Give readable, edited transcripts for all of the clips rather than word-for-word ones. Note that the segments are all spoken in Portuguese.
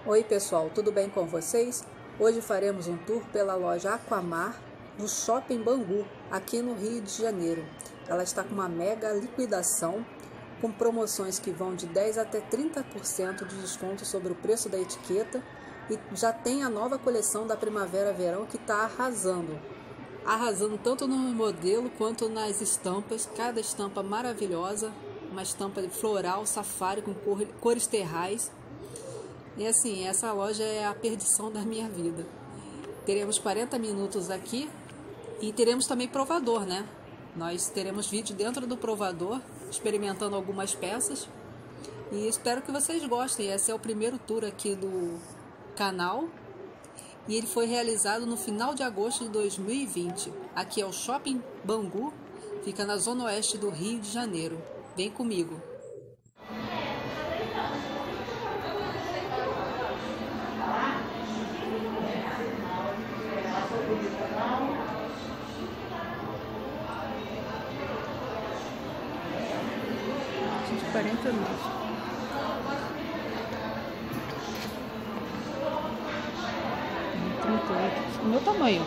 Oi pessoal, tudo bem com vocês? Hoje faremos um tour pela loja Aquamar do Shopping Bangu, aqui no Rio de Janeiro. Ela está com uma mega liquidação, com promoções que vão de 10 até 30% de desconto sobre o preço da etiqueta, e já tem a nova coleção da Primavera-Verão que está arrasando tanto no modelo quanto nas estampas, cada estampa maravilhosa, uma estampa floral, safari com cores terrais. E assim, essa loja é a perdição da minha vida. Teremos 40 minutos aqui e teremos também provador, né? Nós teremos vídeo dentro do provador, experimentando algumas peças. E espero que vocês gostem. Esse é o primeiro tour aqui do canal. E ele foi realizado no final de agosto de 2020. Aqui é o Shopping Bangu, fica na zona oeste do Rio de Janeiro. Vem comigo! De 49. O meu tamanho.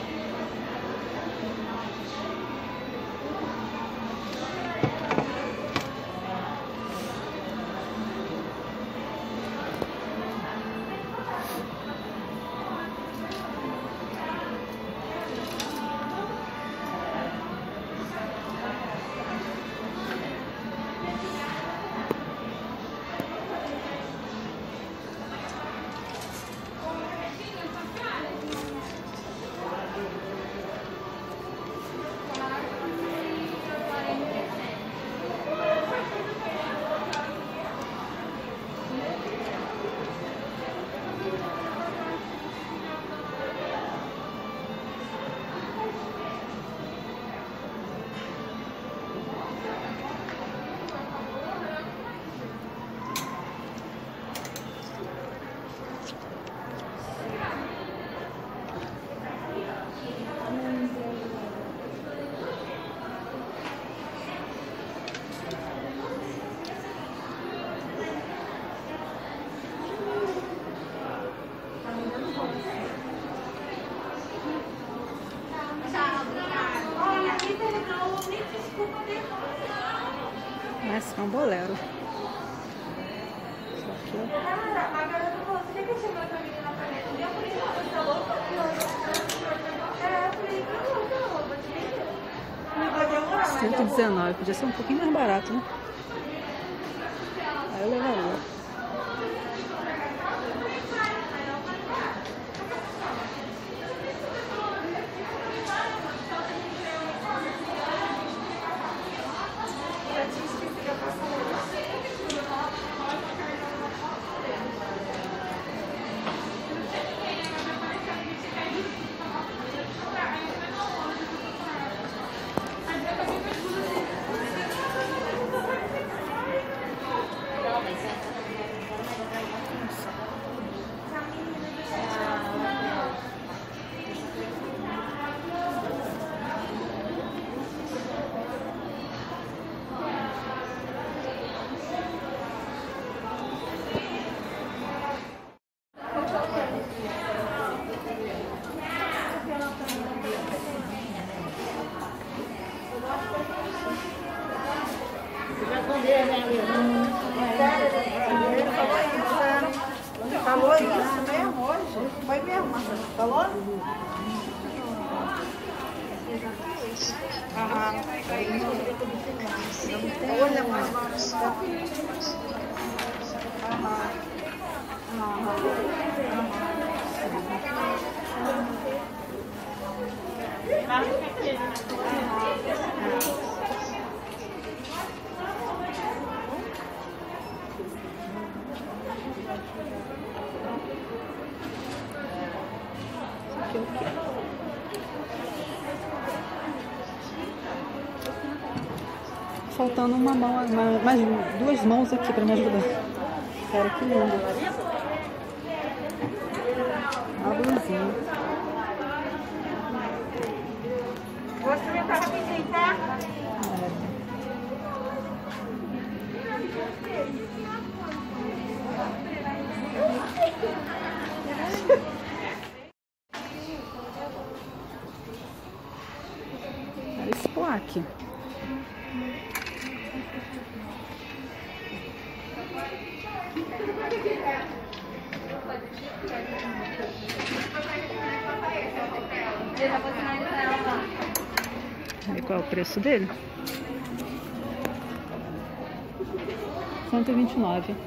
Esse é um bolero. Isso aqui. 119, podia ser um pouquinho mais barato, né? Aí eu levaria. Falou isso mesmo hoje? Foi mesmo, Marcelo? Falou? Aham. Olha, mas... Faltando uma mão, mais duas mãos aqui para me ajudar. Cara, que lindo. Uma blusinha. Vou experimentar rapidinho, tá? É. aqui. E qual é o preço dele? 129.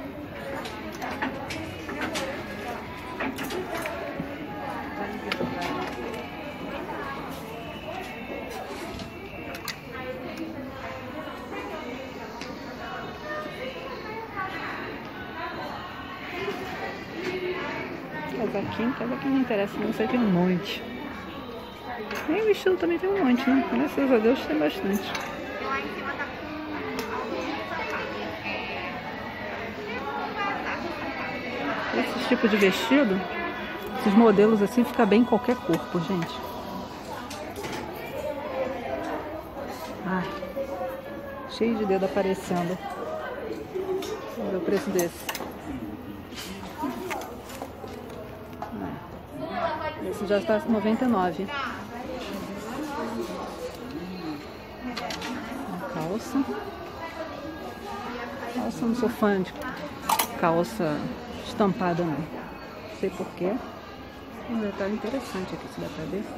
Casaquinho não interessa, não sei, tem um monte. E vestido também tem um monte, né? Graças a Deus tem bastante. Esse tipo de vestido, esses modelos assim, fica bem em qualquer corpo, gente. Ai, cheio de dedo aparecendo. Vamos ver o preço desse. Esse já está 99. Uma calça. Calça, não sou fã de calça estampada, não. Não sei porquê. Um detalhe interessante aqui, se dá pra ver.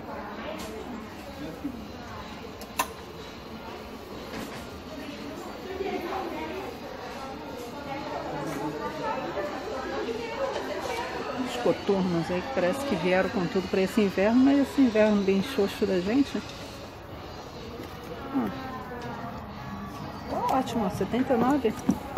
Coturnos aí que parece que vieram com tudo para esse inverno, mas esse inverno bem xoxo da gente. Ótimo, ó, 79.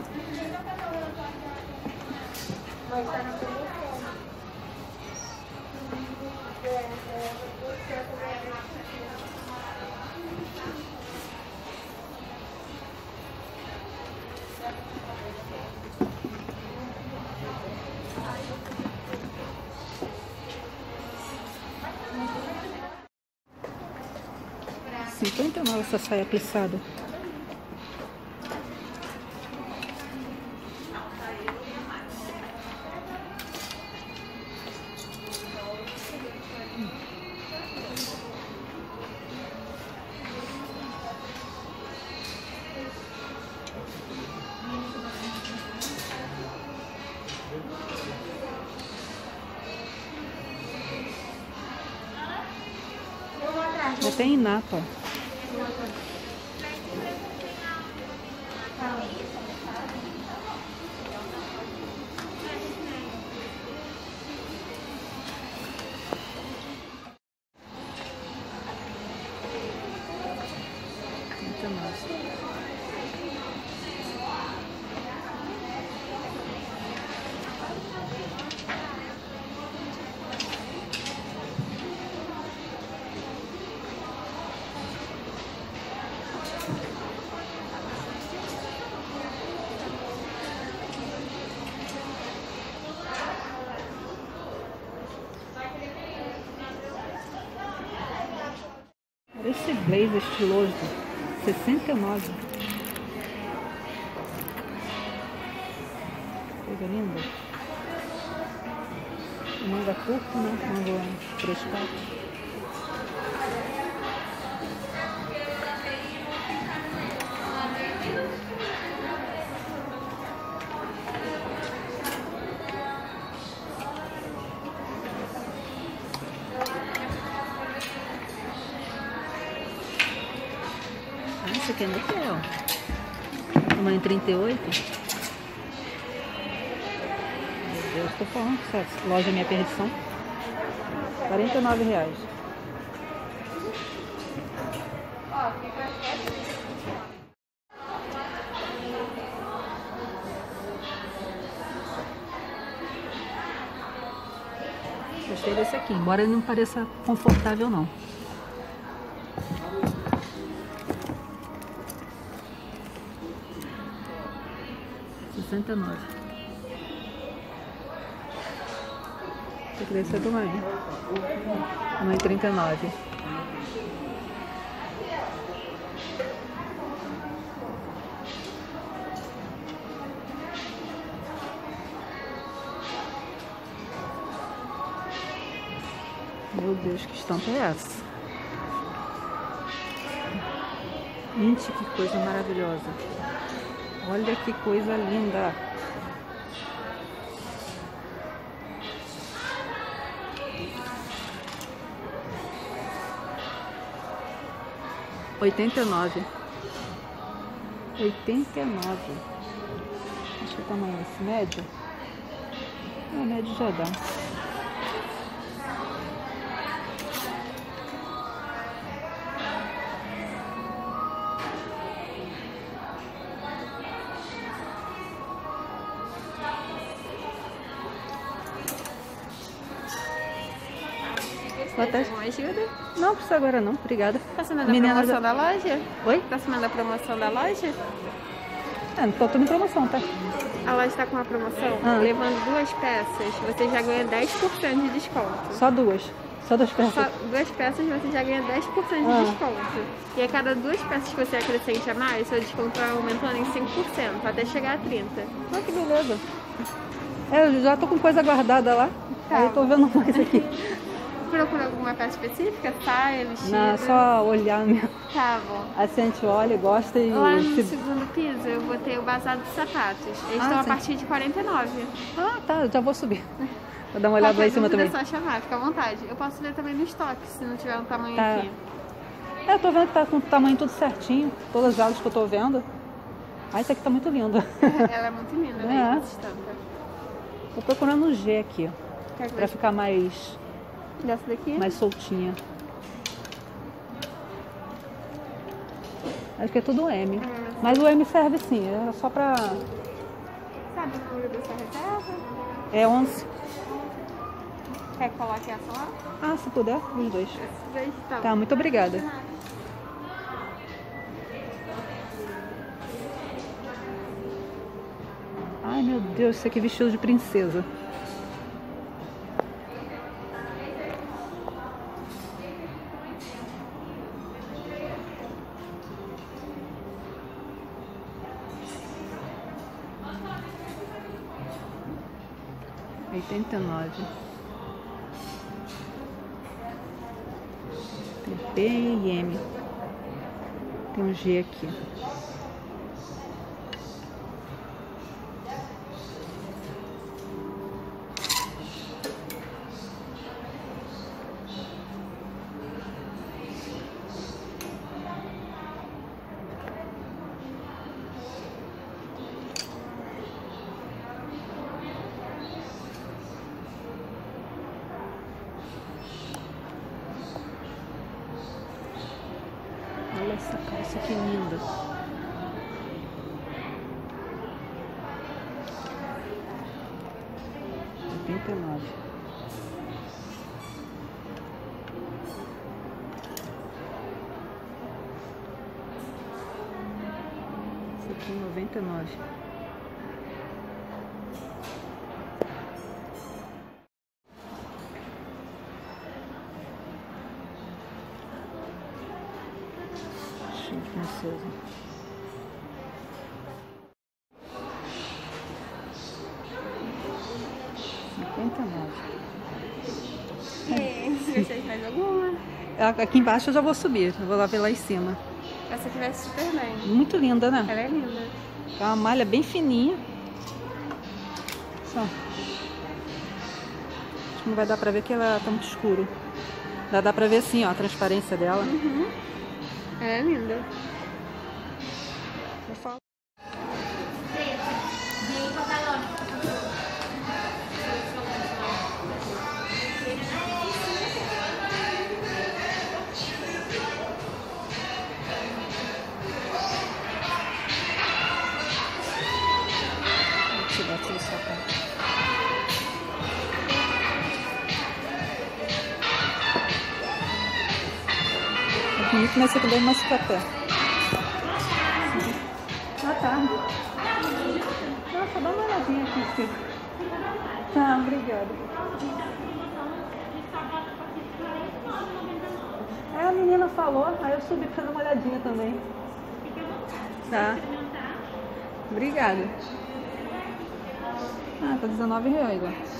R$59 essa saia plissada. Já tem em Napa. Esse blazer estiloso, 69. Coisa linda. Manga curta, né? Manga 3/4. Esse aqui é legal. Tamanho 38. Meu Deus, tô falando que essa loja é minha perdição. R$49. Gostei desse aqui, embora ele não pareça confortável não. R$69. Esse aqui deve ser do mãe. Mãe 39. Meu Deus, que estampa é essa? Gente, que coisa maravilhosa. Olha que coisa linda. R$ 89. 89. Acho que o tamanho é esse, médio. Médio já dá. Alguma ajuda? Não precisa agora não, obrigada. Tá assinando a promoção da loja? Oi? Tá assinando a promoção da loja? Não tô em promoção, tá? A loja tá com uma promoção, levando 2 peças, você já ganha 10% de desconto. Só duas? Só 2 peças? Só 2 peças você já ganha 10% de desconto. E a cada 2 peças que você acrescente a mais, seu desconto vai aumentando em 5%, até chegar a 30%. Ah, que beleza. Eu já tô com coisa guardada lá, aí eu tô vendo mais aqui. Procura alguma peça específica? Saia, vestido? Não, só olhar mesmo. Tá bom. Assim a gente olha, gosta e... Lá no segundo piso eu botei o bazar de sapatos. Eles estão a partir de 49. Ah, tá, eu já vou subir. Vou dar uma olhada lá em cima também. É só chamar, fica à vontade. Eu posso ver também no estoque, se não tiver um tamanho aqui. Eu tô vendo que tá com o tamanho tudo certinho, todas as alas que eu tô vendo. Ah, isso aqui tá muito lindo. Ela é muito linda, né? Essa estampa. Tô procurando um G aqui, pra ficar mais... Dessa daqui? Mais soltinha. Acho que é tudo M. Mas o M serve sim, é só pra... Sabe o número da sua reserva? É 11. Quer que coloque essa lá? Ah, se puder, os dois. Esses dois estão. Tá, muito obrigada. Ai, meu Deus, isso aqui é vestido de princesa. R$ 89. Tem P e M. Tem um G aqui. Olha essa calça que linda. R$ 89. Esse aqui é 99. Princesa. Se você faz alguma. Aqui embaixo eu já vou subir. Eu vou lá ver lá em cima. Essa aqui vai super bem. Muito linda, né? Ela é linda. É uma malha bem fininha. Só. Acho que não vai dar pra ver que ela tá muito escuro. Dá pra ver assim, ó, a transparência dela. Ela é linda. Eu falo. Vou tirar aqui o sapato. É bonito, mas você também mais pra pé. Ah, tá. Nossa, dá uma olhadinha aqui, filho. Tá, obrigada. É, a menina falou, aí eu subi pra dar uma olhadinha também. Tá. Obrigada. Ah, tá R$19, ó.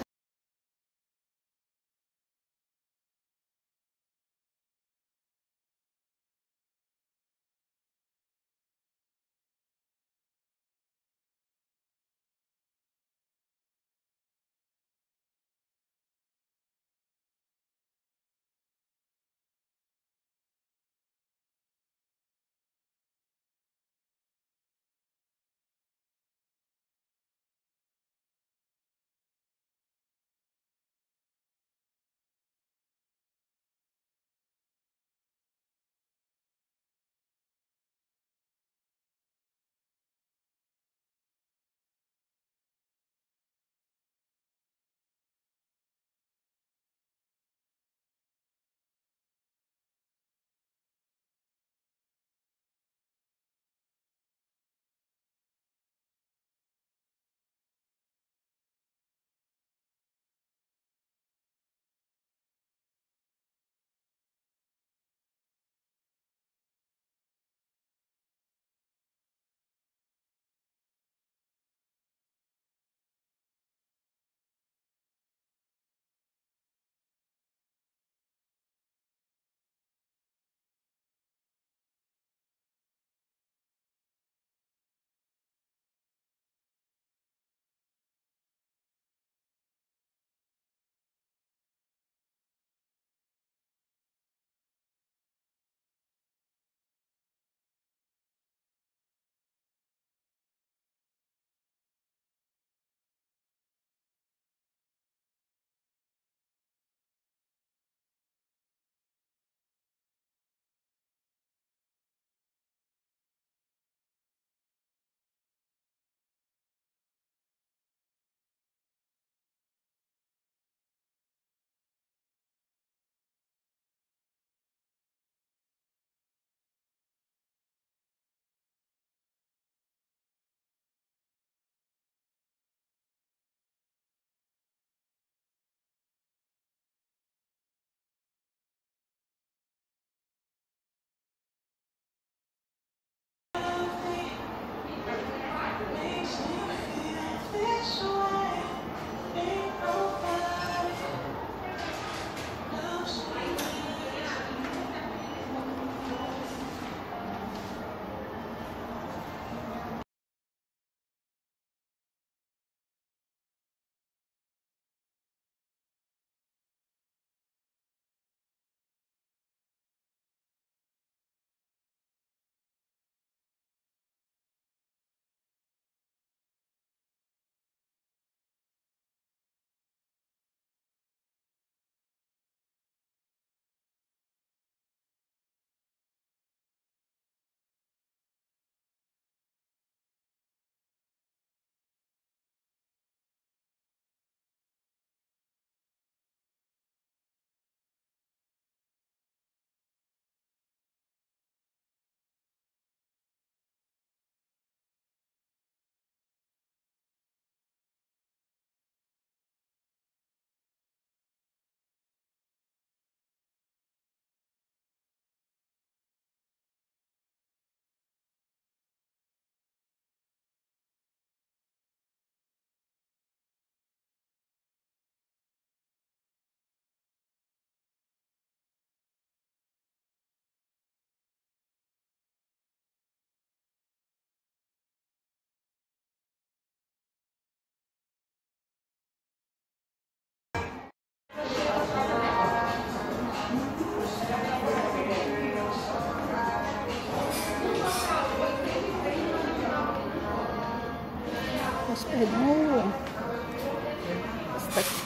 Perdão. Tá aqui.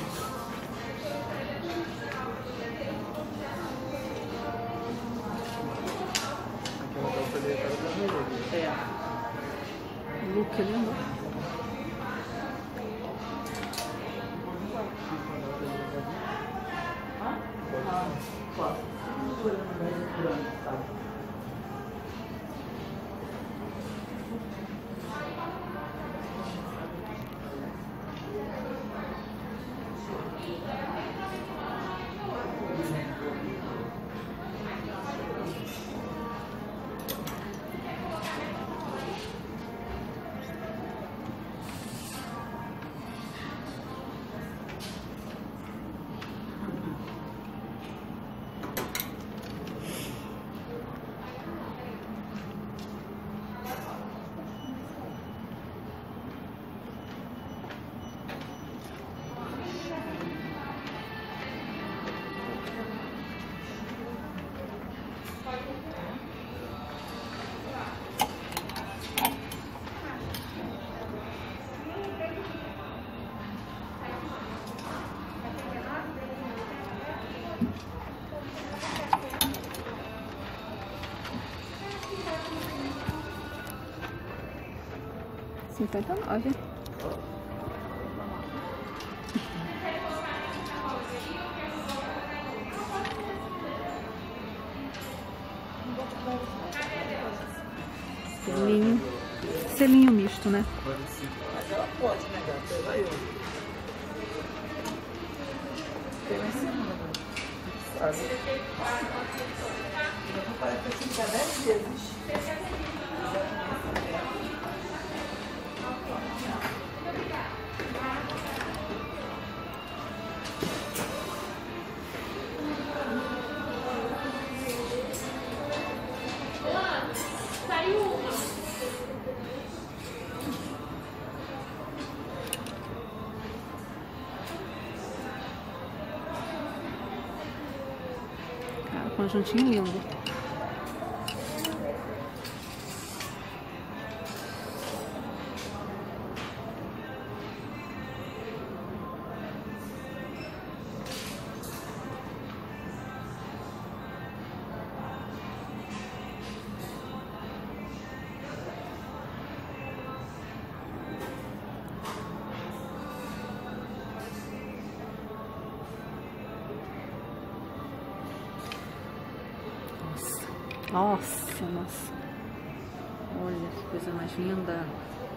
Look ali, né? R$59. Selinho. Selinho misto, né? Mas ela pode, né, gata? Ela eu. Tem mais semana. Sabe? Eu vou parar pra ficar 10 vezes. Conjuntinho lindo. Nossa, nossa. Olha que coisa mais linda.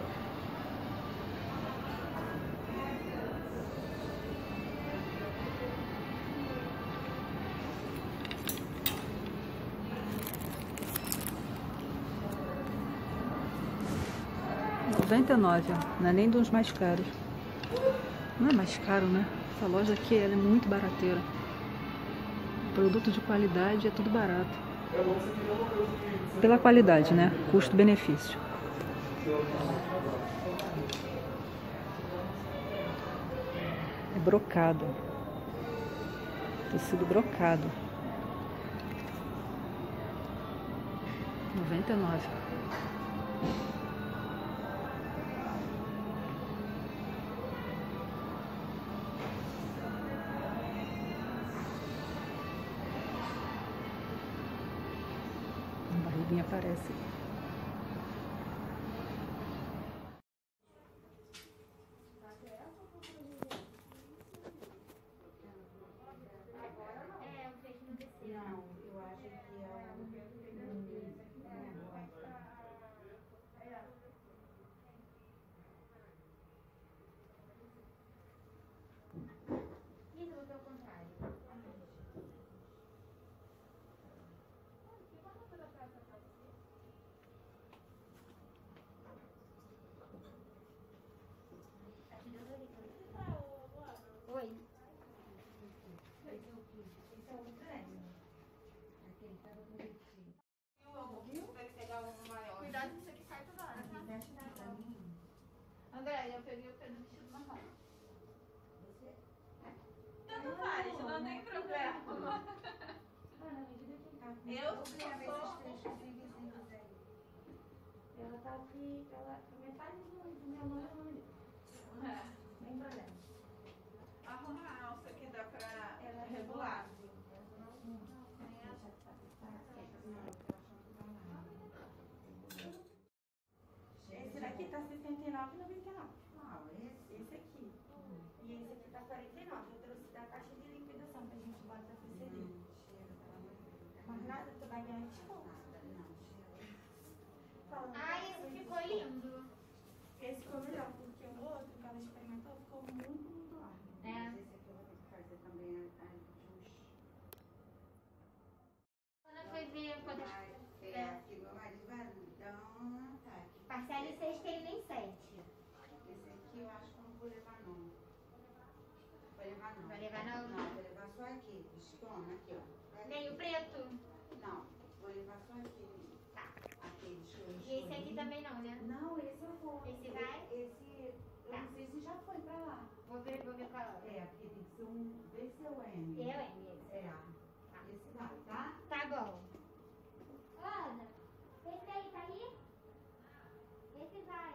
R$99, ó. Não é nem dos mais caros. Não é mais caro, né? Essa loja aqui ela é muito barateira. Produto de qualidade é tudo barato. Pela qualidade, né? Custo-benefício. É brocado. Tecido brocado. R$99. A barriguinha aparece. Oi. Cuidado que isso aqui cai toda hora, tá? André, eu peguei o pé do vestido marrom. Tanto faz, não tem problema. Eu sou... Ela tá aqui, ela metade do meu nome. 39,99. Qual? Esse aqui. E esse aqui tá 49. Eu trouxe da caixa de liquidação que a gente bota pra transferir. Cheiro, pelo amor de Deus. Mas nada, tu vai ganhar desconto. Nada, não, cheiro. Falando Ai, pra esse você, ficou lindo. Esse ficou melhor, porque o outro que ela experimentou ficou muito largo. É. Mas esse aqui eu vou ter que fazer também a ajuste. Quando foi ver quantas... Aqui meu marido vai dar um ataque. Parcela 6 que ele nem sente. Esse aqui eu acho que eu não vou levar não. Vou levar não. Vai levar não? Não, vou levar só aqui. Toma, aqui, ó. Nem o preto. Não, vou levar só aquele. Tá. Aquele que eu E esse aqui também não, né? Não, esse eu vou. Esse vai? Esse, eu Tá. não sei se já foi pra lá. Vou ver qual é. É, porque tem que ser um. Vê se é o M. Eu, hein, esse. É, esse vai, tá? Tá bom. Ana, esse aí tá aí? Esse vai.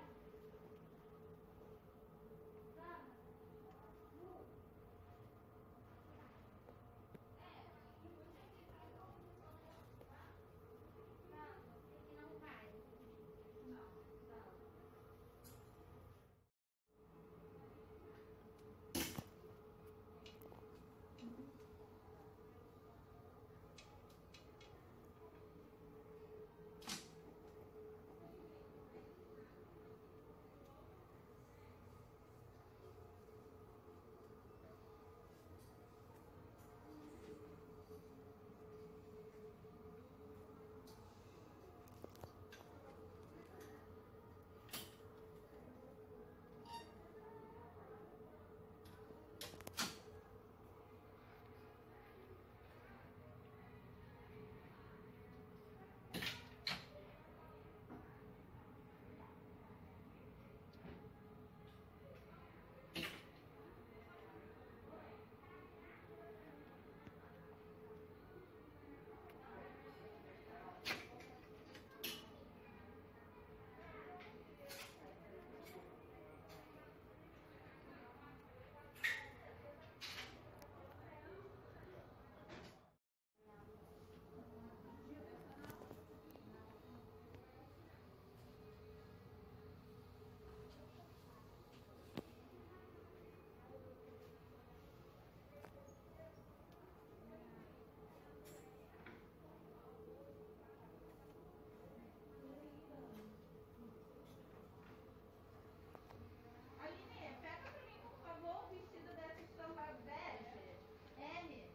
Aline, pega pra mim, por favor, o vestido dessa estampa bege. M.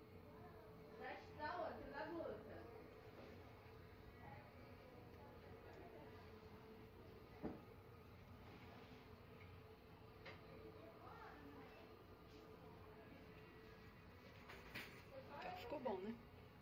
Da outra, da blusa. Ficou bom, né?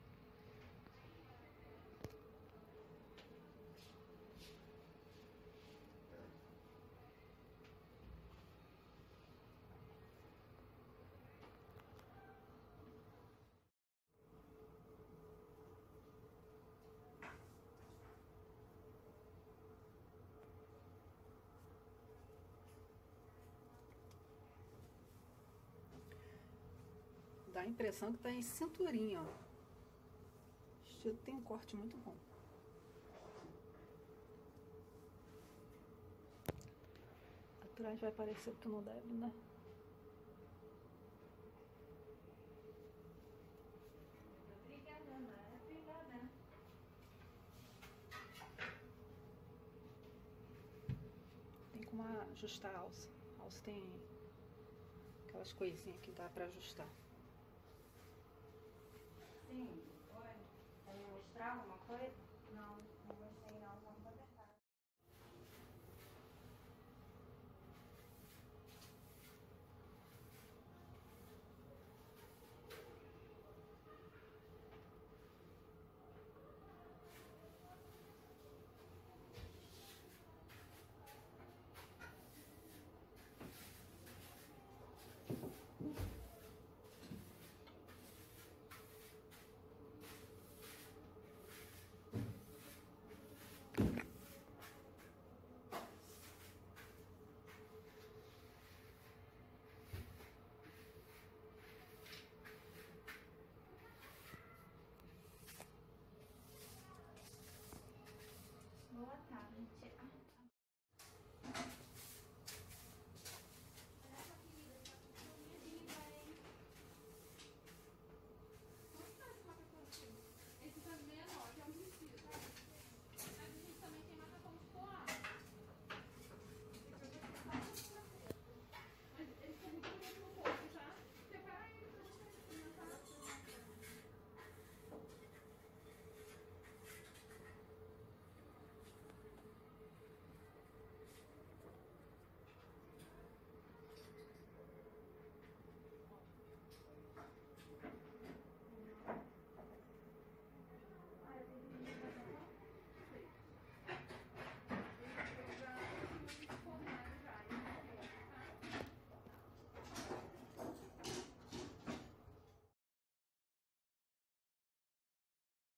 Dá a impressão que tá em cinturinha, ó. O vestido tem um corte muito bom. Atrás vai parecer que não deve, né? Obrigada. Tem como ajustar a alça. A alça tem aquelas coisinhas que dá pra ajustar. Sim, oi. Vai me mostrar alguma coisa?